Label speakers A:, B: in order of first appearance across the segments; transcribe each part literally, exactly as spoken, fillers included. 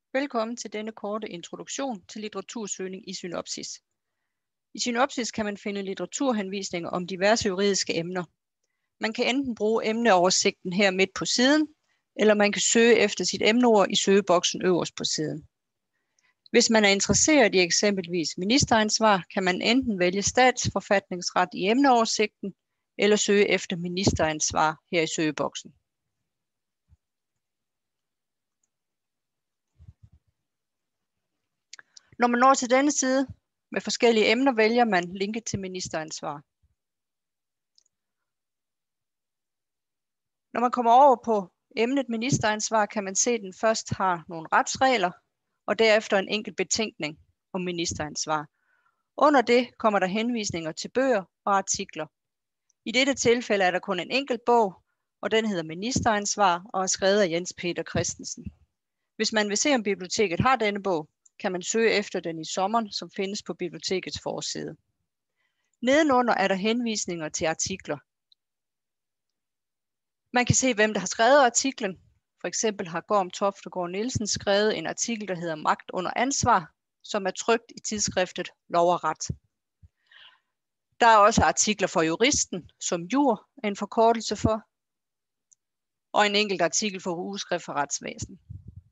A: Velkommen til denne korte introduktion til litteratursøgning i Synopsis. I Synopsis kan man finde litteraturhenvisninger om diverse juridiske emner. Man kan enten bruge emneoversigten her midt på siden, eller man kan søge efter sit emneord i søgeboksen øverst på siden. Hvis man er interesseret i eksempelvis ministeransvar, kan man enten vælge statsforfatningsret i emneoversigten, eller søge efter ministeransvar her i søgeboksen. Når man når til denne side med forskellige emner, vælger man linket til ministeransvar. Når man kommer over på emnet ministeransvar, kan man se, at den først har nogle retsregler, og derefter en enkelt betænkning om ministeransvar. Under det kommer der henvisninger til bøger og artikler. I dette tilfælde er der kun en enkelt bog, og den hedder Ministeransvar og er skrevet af Jens Peter Christensen. Hvis man vil se, om biblioteket har denne bog, kan man søge efter den i sommeren, som findes på bibliotekets forside. Nedenunder er der henvisninger til artikler. Man kan se, hvem der har skrevet artiklen. For eksempel har Gorm Toftegård Nielsen skrevet en artikel, der hedder Magt under ansvar, som er trykt i tidsskriftet Lov og Ret. Der er også artikler for Juristen, som jur er en forkortelse for, og en enkelt artikel for Ugeskrift for Retsvæsen.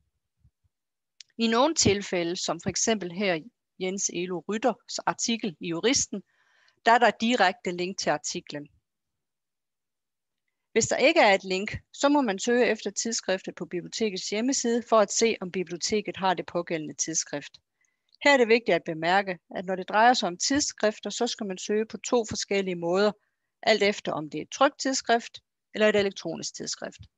A: I nogle tilfælde, som for eksempel her Jens Elo Rytters artikel i Juristen, der er der direkte link til artiklen. Hvis der ikke er et link, så må man søge efter tidsskriftet på bibliotekets hjemmeside for at se, om biblioteket har det pågældende tidsskrift. Her er det vigtigt at bemærke, at når det drejer sig om tidsskrifter, så skal man søge på to forskellige måder, alt efter om det er et trykt tidsskrift eller et elektronisk tidsskrift.